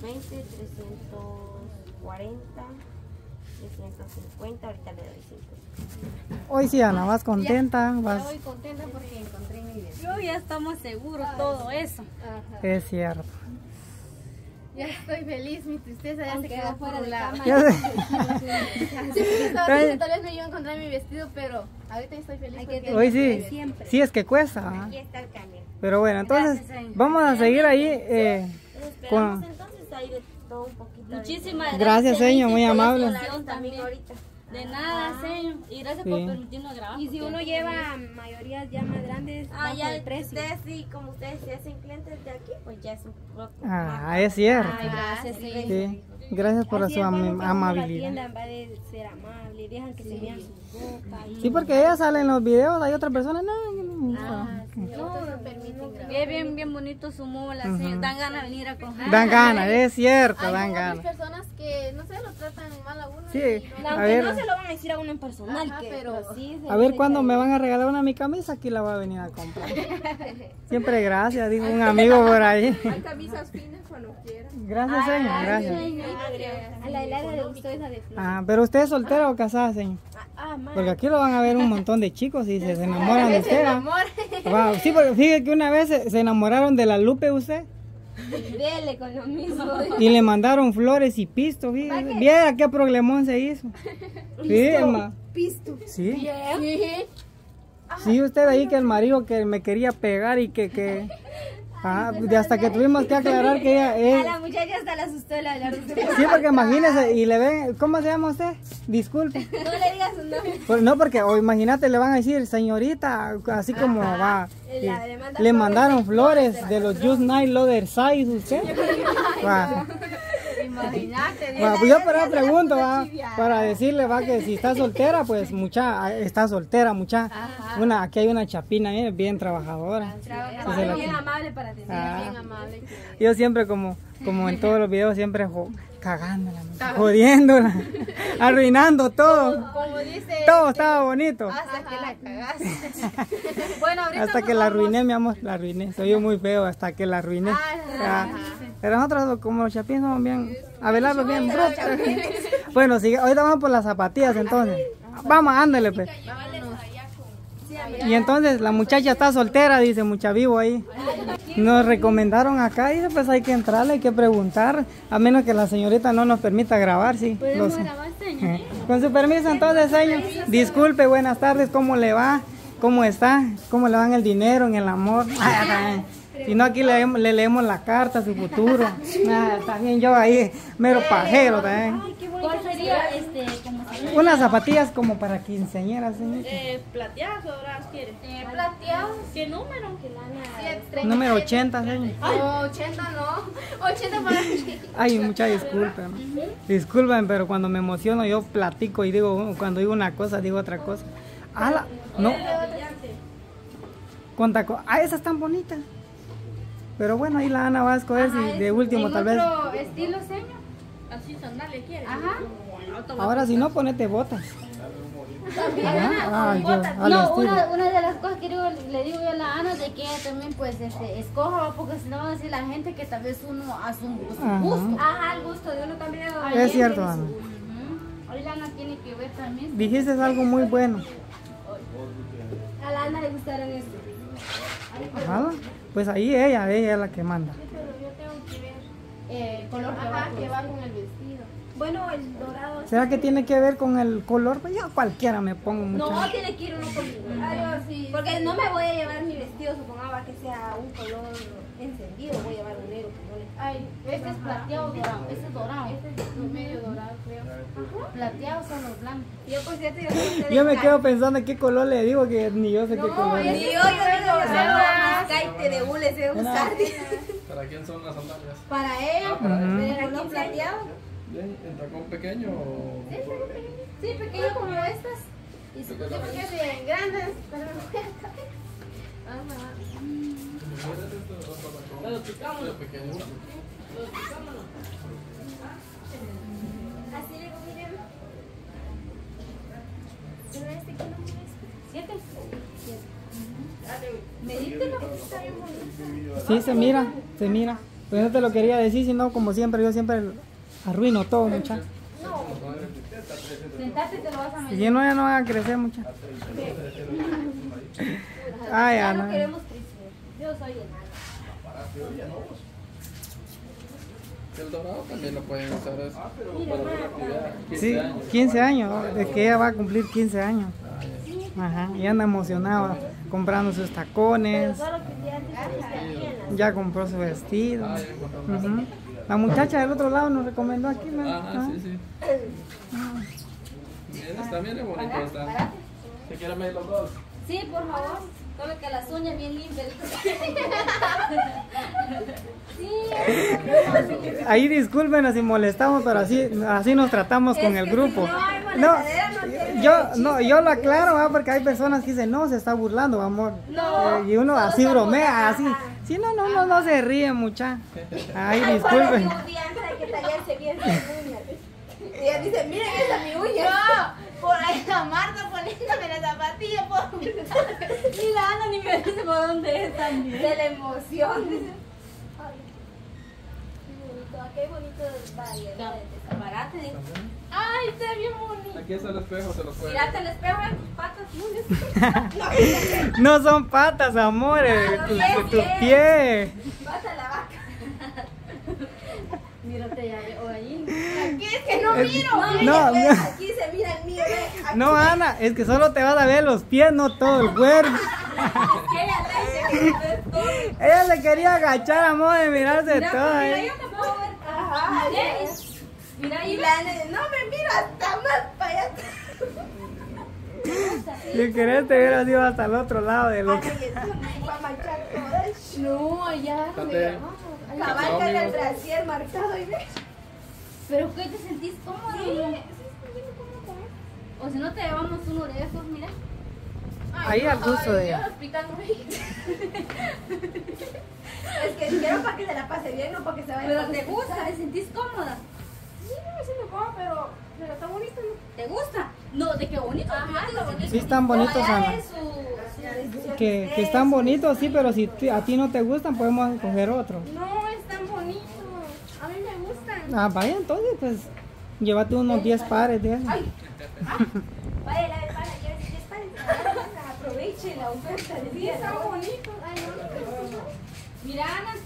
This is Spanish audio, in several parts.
320, 340, 350, ahorita le doy 5. Hoy sí, Ana, ¿vas contenta? Ya voy contenta porque encontré mi vestido. Yo ya estamos seguros todo eso. Ajá. Es cierto. Ya estoy feliz, mi tristeza ya Aunque se quedó fuera por de la... cámara. Ya sé. Siempre estaba triste, tal vez me iba a encontrar mi vestido, pero ahorita estoy feliz Hay que porque... Hoy sí, Siempre. sí es que cuesta. ¿Ah? Aquí está el camión. Pero bueno, entonces Gracias, señor. vamos a seguir ahí. Nos esperamos Con... entonces ahí de todo un poquito. Muchísimas Gracias, señor, muy amable. También ahorita. De nada, señor. Y gracias Sí. por permitirnos grabar. Y si porque uno lleva mayorías ya más grandes, bajo Ya el precio. ustedes sí, como ustedes se hacen clientes de aquí, pues ya es un poco. Ah, es cierto. Ay, gracias, señor. Sí. Gracias por Así su es bueno que uno la amabilidad. tienda va de ser amable, dejan que se vean su boca. Sí, porque ella sale en los videos, hay otras personas, no. No permiten grabar. es bien bonito su mola, señor. Dan ganas de venir a coger. Dan ganas, es cierto, Hay dan como otras ganas. personas que, no sé, lo tratan mal a uno. Sí, y a no, ver, No se lo van a decir a uno en personal, Ajá, que, pero sí. a ver cuándo me van a regalar una mi camisa, aquí la voy a venir a comprar. Siempre gracias, dijo un amigo por ahí. hay camisas finas cuando quieran. Gracias, señor, gracias. A la helada le gustó esa de flor. Ah, pero usted es soltera o casada, señor. Porque aquí lo van a ver un montón de chicos y se enamoran de usted. ¿Ah? Wow, sí, porque fíjate que una vez se enamoraron de la Lupe usted Dele con lo mismo. y le mandaron flores y pisto, fíjate. Viera qué problemón se hizo. Sí, Pisto. sí. Sí. Sí, usted ahí que el marido que me quería pegar y que hasta que tuvimos que aclarar que ella es... La muchacha hasta la asustó el hablar de Sí, porque imagínese y le ven, ¿cómo se llama usted? Disculpe. No le digas su nombre. Pues no, porque o imagínate, le van a decir, señorita, así como va. Le mandaron flores de los Just Night Lover Size, usted. Va. Imagínate. Va, pues yo pero pregunto, va, para decirle, va, que si está soltera, pues está soltera, aquí hay una chapina bien trabajadora. Entonces, Bien amable para ti. Ah. Bien amable. Yo siempre como en todos los videos, siempre cagándola, jodiéndola, arruinando todo. Como dice. Todo estaba bonito. Hasta que la cagaste. Bueno, ahorita Hasta que la arruiné, mi amor, la arruiné. Soy yo muy feo hasta que la arruiné. Pero nosotros como los chapines somos bien, Abelardo bien brutos. Bueno, sigue, ahorita vamos por las zapatillas entonces. Vamos, ándale pues. Y entonces la muchacha está soltera, dice, mucha vivo ahí. Nos recomendaron acá y pues hay que entrarle, hay que preguntar, a menos que la señorita no nos permita grabar, sí. ¿Podemos grabar, señor? Con su permiso entonces, señor. Disculpe, buenas tardes, ¿cómo le va? ¿Cómo está? ¿Cómo le va en el dinero, en el amor? Si no, aquí le leemos la carta, su futuro. También yo ahí, mero pajero también. ¿Cuál sería como Unas zapatillas como para quinceañeras, señor. plateadas o doradas quieres? plateados. ¿Qué número? Número 80, señor. No, 80 no. 80 para mí. Ay, mucha disculpa. Disculpen, pero cuando me emociono yo platico y digo, cuando digo una cosa, digo otra cosa. No. Esas están bonitas. Pero bueno, ahí la Ana va a escoger si de último tal vez. ¿Otro estilo, señor? Así sandalias quieres. Ajá. Ahora si no, ponete botas. También. Al estilo. Una de las cosas que le digo yo a la Ana de que ella también pues escoja, porque si no van a decir la gente que tal vez uno a su gusto. Ajá, el gusto de uno también. Es cierto, Ana. Hoy la Ana tiene que ver también. Dijiste algo muy bueno. A la Ana le gustaron esto. Ajá. Pues ahí ella es la que manda. Pero yo tengo que ver el color que va con el vestido. Bueno, el dorado. ¿Será que tiene que ver con el color? Pues yo cualquiera me pongo mucho. No, tiene que ir uno con sí. Porque no me voy a llevar mi vestido, supongaba que sea un color encendido, voy a llevar un negro. Ay, este es plateado dorado, este es dorado. Este es medio dorado, creo. Plateados son los blancos. Yo por cierto, Yo me quedo pensando qué color le digo, que ni yo sé qué color es. yo digo, caite de hule se usar. ¿Para quién son las sandalias? Para ella, pero color plateado. ¿Bien? ¿En tacón pequeño o...? Sí, pequeño como estas. Y sí, porque se grandes, pero no voy a caber. Ajá. Pero picámoslo. Pequeño. Así le digo, miren. Pero este que no es. 7. Medítelo, está bien bonito. Sí, se mira. Pues no te lo quería decir, sino como siempre, yo siempre arruino todo, muchachos. Sentate y te lo vas a Y meter. si no, ya no van a crecer, muchachos. Ay, Ya no Ana. queremos crecer. Yo soy enana. El dorado también lo pueden usar eso. Para una actividad. 15 Sí, años. 15 años, de que ella va a cumplir 15 años. Ajá, y anda emocionada comprando sus tacones, Solo que ya antes aquí en la... ya compró su vestido. Ujú. La muchacha del otro lado nos recomendó aquí, ¿no? Ajá, Ah. sí, sí. Bien, está bien, es bonito. Está. ¿Se quieren medir los dos? Sí, por favor. Solo que las uñas bien limpias. Ahí discúlpenos si molestamos, pero así nos tratamos con el grupo. No, yo lo aclaro, ¿va? Porque hay personas que dicen, no, se está burlando, amor. Y uno así bromea, así. Sí, no se ríe, mucha. Ay, disculpen. Un día antes de que tallarse bien sus uñas. Y ella dice, miren esa mi uña. No, por ahí la Marta poniéndome la zapatilla. Ni la Ana ni me dice por dónde es también. De la emoción. Dice, ay, qué bonito variedad de escaparate. Ay, está bien bonito. Aquí está el espejo, se los puede. Mírate el espejo en tus patas. No son patas, amores, tus pies. Vas a la vaca. Mírate ya, o ahí. Aquí es que no miro. No, Ve, no. aquí se mira el mío. Ve. Aquí. No, Ana, es que solo te vas a ver los pies, no todo el cuerpo. Ella se quería agachar, amor, de mirarse todo. Mira, yo te puedo ver. Ajá. Mira ahí. Y la nene, no me miro hasta más para allá. Si querés te hubieras ido hasta el otro lado de lo que... Para manchar todo. No, ya. Fíjate. Cabalga en el brasier marcado y ve. Pero que te sentís cómodo. O si no te llevamos uno de esos, mira. Ahí al gusto de ella. Es que quiero para que se la pase bien, no para que se vaya. Pero te gusta, te sentís cómoda. Sí, no, sí me pongo, pero está bonito, ¿no? ¿Te gusta? No, de qué bonito. Ajá, está bonito. Sí están bonitos, Ana. Que están bonitos, sí, pero si a ti no te gustan, podemos escoger otro. No, están bonitos. A mí me gustan. Ah, vaya, entonces, pues, llévate unos 10 pares de esos. Ay. Vaya, la para, ya si es para. Aproveche la oferta de día. Están bonitos. Ay, no. Mira, Ana.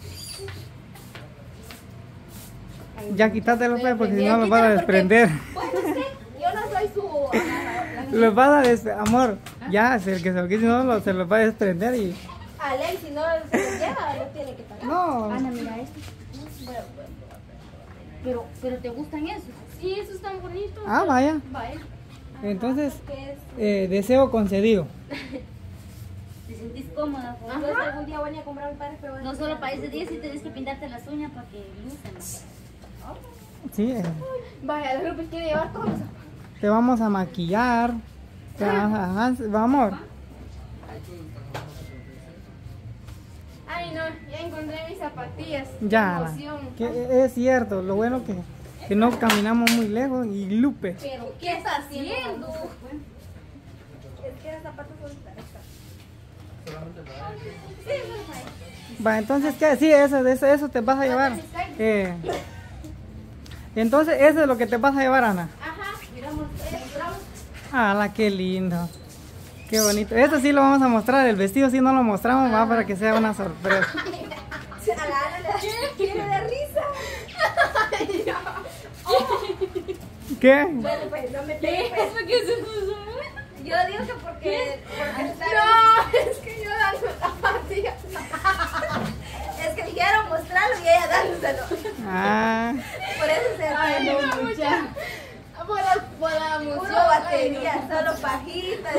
Ya quítatelo, pues, porque si no los vas a desprender. Bueno, es que yo no soy su... Los vas a desprender, amor. Ya, si el que se lo quise, no, se los va a desprender y... A ley, si no se lo lleva, lo tiene que pagar. No, Ana, mira esto. Pero ¿te gustan esos? Sí, esos están bonitos. ah, vaya. Vaya. Entonces, ¿Qué es? deseo concedido. ¿Te sentís cómoda? Pues? Entonces algún día voy a comprar un par, pero... No solo para ese día, sí tienes que pintarte las uñas para que lucen. Sí, Vaya, la Lupis quiere llevar todos los zapatos. te vamos a maquillar. Vamos. Ay, no, ya encontré mis zapatillas. Ya, que es cierto, lo bueno que no caminamos muy lejos y Lupe. Pero, ¿qué estás haciendo? Es que los zapatos son... Va, entonces, ¿qué? Sí, eso te vas a llevar. Entonces, eso es lo que te vas a llevar, Ana. Ajá, miramos, ¡Hala, qué lindo! ¡Qué bonito! Eso sí lo vamos a mostrar, el vestido sí no lo mostramos, va, para que sea una sorpresa. A la Ana le quiere de risa. Ay, no. ¿Qué? Bueno, pues no me pegues. Pues. ¿Eso qué se puso? Yo digo que porque no, es que yo dando zapatillas. Es que quiero mostrarlo y ella dándoselo. Ah, Por eso se Ay, no, mucha. Por la emoción. puro batería, solo pajitas.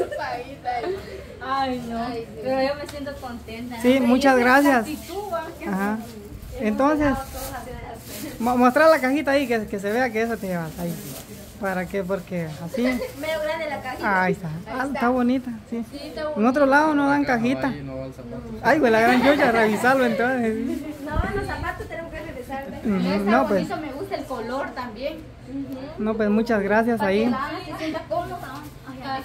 Ay, no. Pero yo me siento contenta. sí, muchas gracias. Ajá. Entonces, mostrar la cajita ahí, que se vea que eso te llevas ahí. ¿Para qué? Porque así. Medio grande la cajita. Ahí está. Está bonita, sí. Sí, está bonito. En otro lado no dan Acá no, cajita. ahí no va el zapato. Ay, güey, la gran yoya, revisarlo entonces. No, los zapatos tenemos que regresar. No, pues, me gusta el color también. no, pues muchas gracias ahí. La Ana se sienta cómoda. Ay,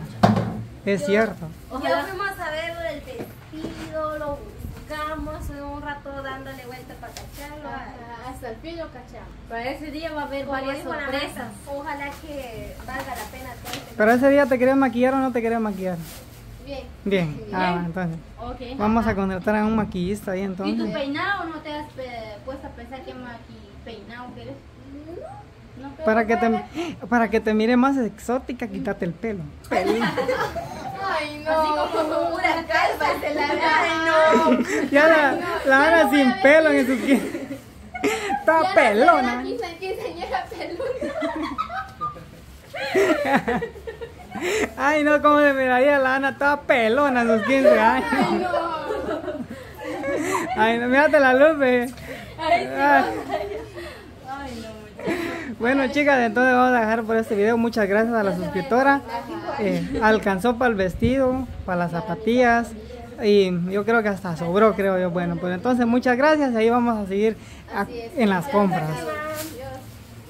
Es cierto. Ya fuimos a ver el vestido, lo buscamos, un rato dándole vuelta para cacharlo. Hasta el fin lo cachamos. Para ese día va a haber Como varias dijo la sorpresas. maestra, ojalá que valga la pena todo este. Pero ese día te querías maquillar o no te querías maquillar. Bien. Bien. Ah, entonces. Ok. Vamos a contratar a un maquillista ahí ¿Y tu entonces. peinado no te has puesto a pensar qué peinado quieres? No, pero Para que te mire más exótica, quítate el pelo. Ay, no. Así como pura calva se la ve. Ay, no. Ya la Ana sin pelo en sus Está pelona. Quinceañera pelona. Ay, no, cómo se miraría la Ana, toda pelona en sus 15 años. Ay, no, mírate la luz, ve. Ay. Bueno, chicas, entonces vamos a dejar por este video. Muchas gracias a la suscriptora. Alcanzó para el vestido, para las zapatillas. Y yo creo que hasta sobró, creo yo. Bueno, pues entonces muchas gracias. Ahí vamos a seguir en las compras.